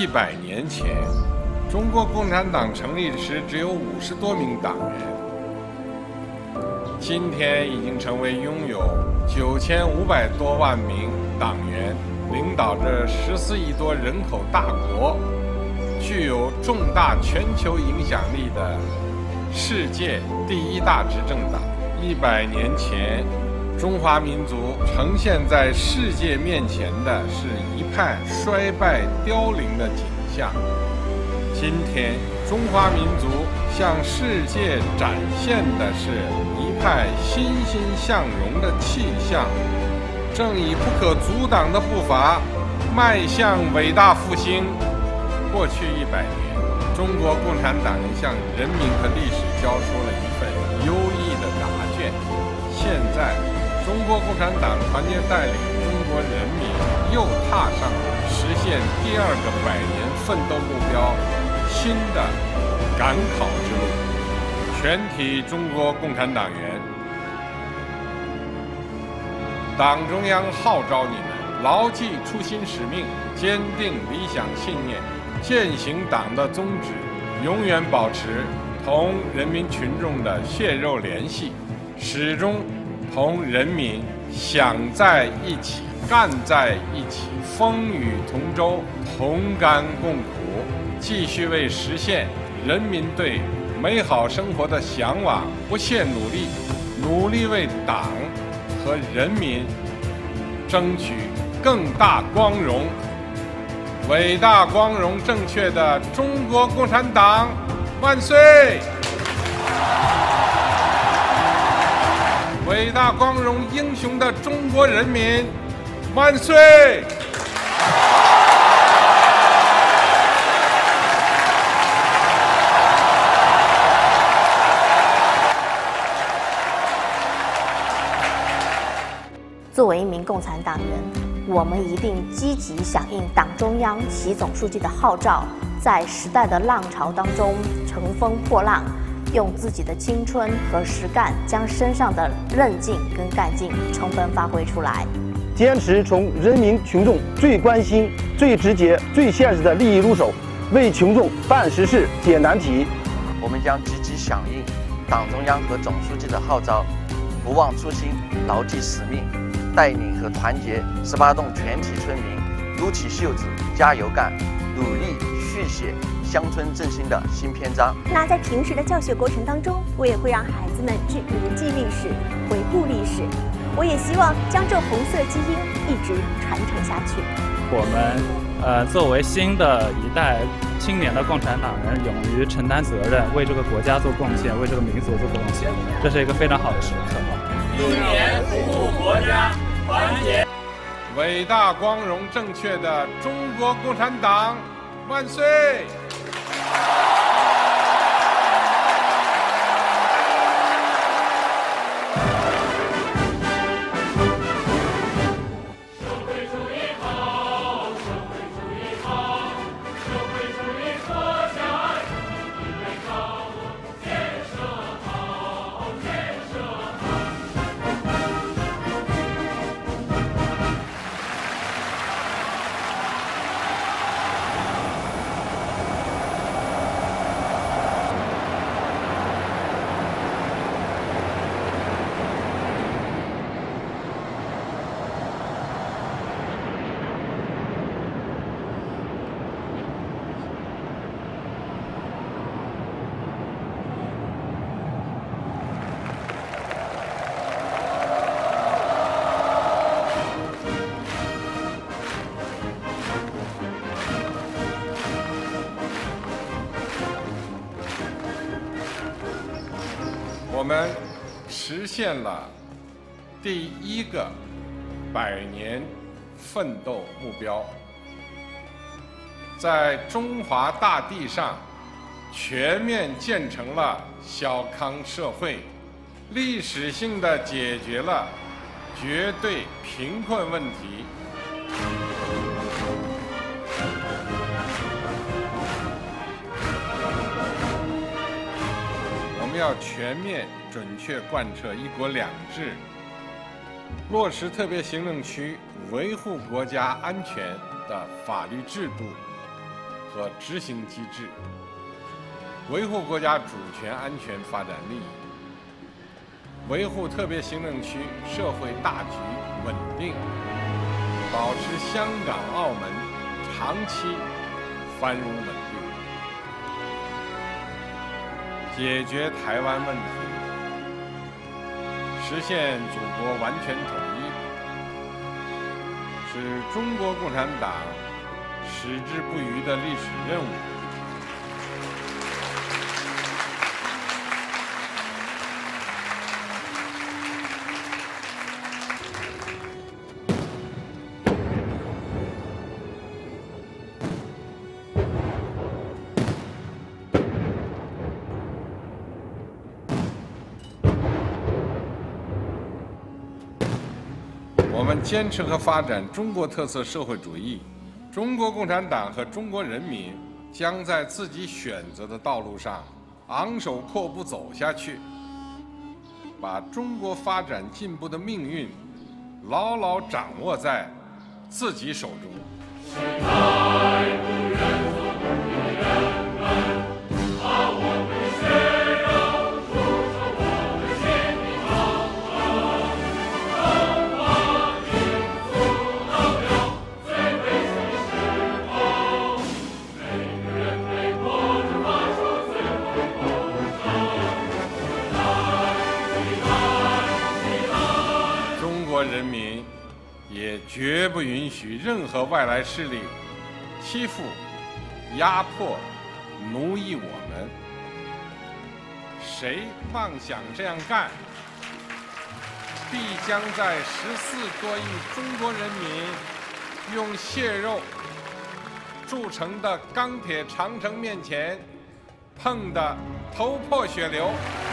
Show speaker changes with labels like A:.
A: 100年前，中国共产党成立时只有50多名党员，今天已经成为拥有9500多万名党员，领导着14亿多人口大国，具有重大全球影响力的世界第1大执政党。100年前，中华民族呈现在世界面前的是一派衰败凋零的景象。今天，中华民族向世界展现的是一派欣欣向荣的气象，正以不可阻挡的步伐迈向伟大复兴。过去100年，中国共产党人向人民和历史交出了一份优异的答卷。现在，中国共产党团结带领中国人民又踏上了实现第2个100年奋斗目标新的赶考之路。全体中国共产党员，党中央号召你们牢记初心使命，坚定理想信念，践行党的宗旨，永远保持同人民群众的血肉联系，始终同人民想在一起，干在一起，风雨同舟，同甘共苦，继续为实现人民对美好生活的向往不懈努力，努力为党和人民争取更大光荣。伟大光荣正确的中国共产党万岁！伟大光荣英雄的中国人民万岁！
B: 作为一名共产党员，我们一定积极响应党中央、习总书记的号召，在时代的浪潮当中乘风破浪，用自己的青春和实干，将身上的韧劲跟干劲充分发挥出来。
C: 坚持从人民群众最关心、最直接、最现实的利益入手，为群众办实事、解难题。
D: 我们将积极响应党中央和总书记的号召，不忘初心，牢记使命，带领和团结18洞全体村民，撸起袖子加油干，努力续写乡村振兴的新篇章。
E: 那在平时的教学过程当中，我也会让孩子们去铭记历史，回顾历史。我也希望将这红色基因一直传承下去。
F: 我们作为新的一代青年的共产党人，勇于承担责任，为这个国家做贡献，为这个民族做贡献，这是一个非常好的时刻。
G: 1年服务国家，团结。
A: 伟大光荣正确的中国共产党万岁！我们实现了第1个100年奋斗目标，在中华大地上全面建成了小康社会，历史性地解决了绝对贫困问题。我们要全面准确贯彻“一国两制”，落实特别行政区维护国家安全的法律制度， 和执行机制，维护国家主权、安全、发展利益，维护特别行政区社会大局稳定，保持香港、澳门长期繁荣稳定，解决台湾问题，实现祖国完全统一，是中国共产党矢志不渝的历史任务。我们坚持和发展中国特色社会主义，中国共产党和中国人民将在自己选择的道路上昂首阔步走下去，把中国发展进步的命运牢牢掌握在自己手中。人民也绝不允许任何外来势力欺负、压迫、奴役我们。谁妄想这样干，必将在14多亿中国人民用血肉铸成的钢铁长城面前碰得头破血流。